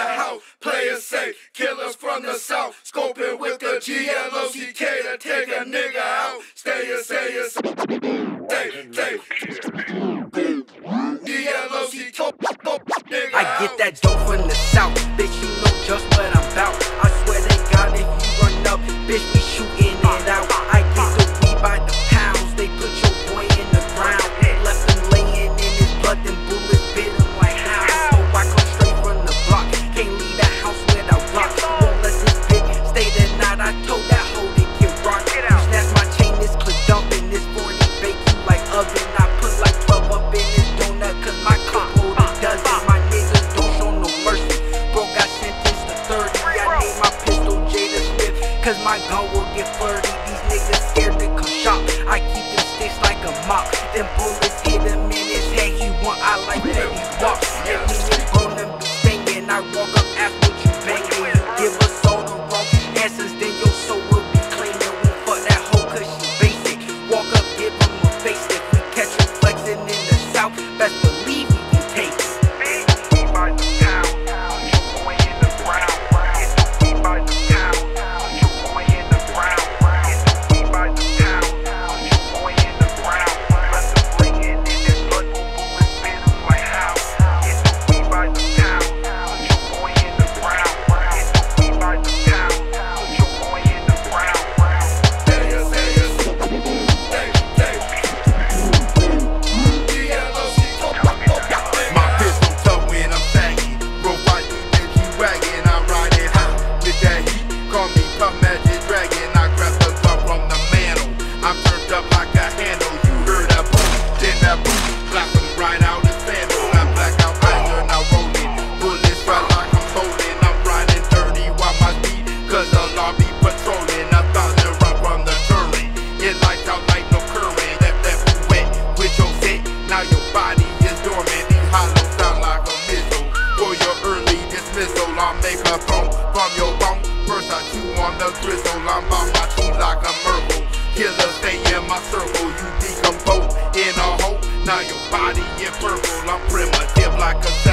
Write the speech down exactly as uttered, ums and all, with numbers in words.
house. Players say killers from the south, scoping with the G L O C K to take a nigga out. Stay it, stay it, stay, stay. G L O C K, nigga I get that dope from the south, bitch, you know just what I'm about. I swear they got if you run up, bitch, we shooting it out. I get the weed by the pounds, they put your boy in the ground. Left him laying in his blood, them bullets bit him like how. So I come straight from the block, can't leave the house without rock. Won't let this bitch stay the night, I told that hoe to get rocked. You snatch my chain, this clip dumping, this forty bake you like oven. I put like twelve up in this donut, cause my clip hold a dozen. My niggas don't show no mercy, bro got sentenced to thirty. I named my pistol Jada Smith, cause my gun will get flirty. These niggas scared to come shop, I keep them sticks like a mop. Them bullets hit him in his head, he want, I like that he walk. And me and bone them be stinging, I walk up, ask what you banging. You give us all the wrong answers, then your soul will be clean. And we fuck that hoe cause she basic. Walk up, give him a face. If we catch you flexing in the south, best believe we can take it. From your bone, first I chew on the gristle. I'm by my teeth like a Merkle. Killers stay in my circle. You decompose in a hole. Now your body in purple. I'm primitive like a